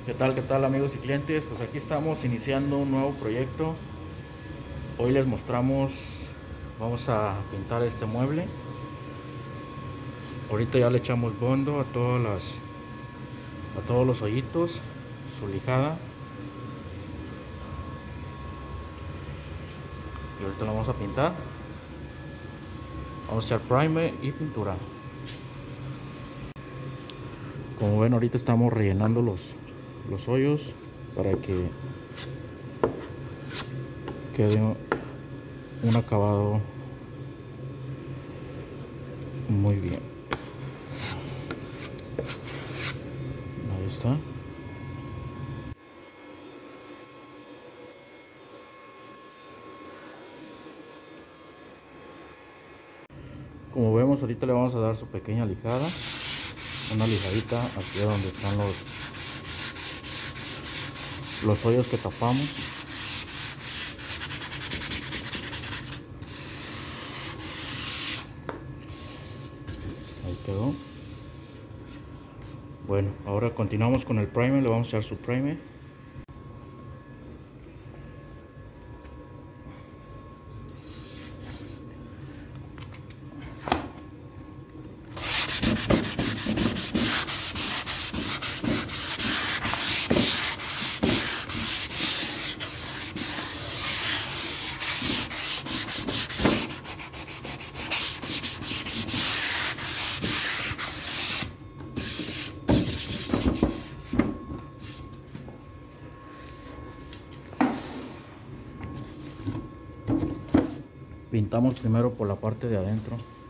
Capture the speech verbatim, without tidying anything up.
¿Qué tal, qué tal amigos y clientes? Pues aquí estamos iniciando un nuevo proyecto. Hoy les mostramos, vamos a pintar este mueble. Ahorita ya le echamos bondo a todas las, a todos los hoyitos, su lijada. Y ahorita lo vamos a pintar. Vamos a echar primer y pintura. Como ven, ahorita estamos rellenando los, los hoyos para que quede un acabado muy bien. Ahí está. Como vemos, ahorita le vamos a dar su pequeña lijada, una lijadita aquí donde están los los hoyos que tapamos. Ahí quedó. Bueno, ahora continuamos con el primer. Le vamos a echar su primer. Pintamos primero por la parte de adentro.